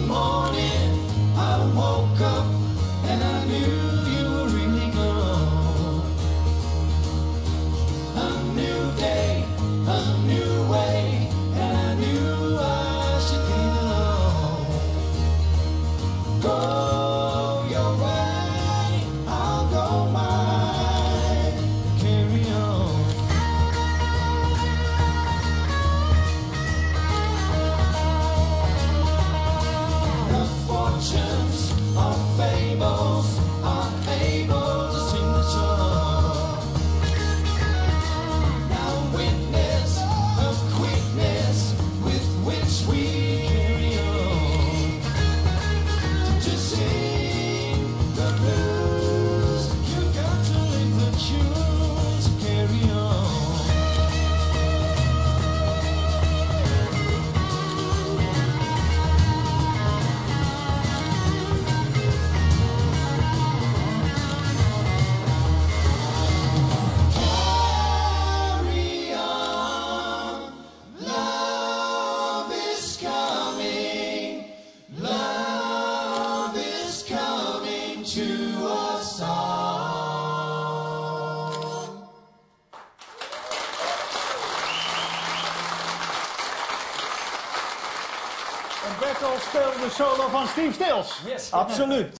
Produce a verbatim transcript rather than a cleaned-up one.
morning I woke up and I knew you were really gone. A new day, a new way, and I knew I should leave alone. Go your way, I'll go mine. Carry on. The fortunes of fables are able to sing the song. Now witness the quickness with which we carry on. To sing the blues, you got to live the tunes. Carry on. Carry on. Love is coming. Love is coming to us all. En Bertolt speelde de solo van Steve Stills. Yes. Absoluut.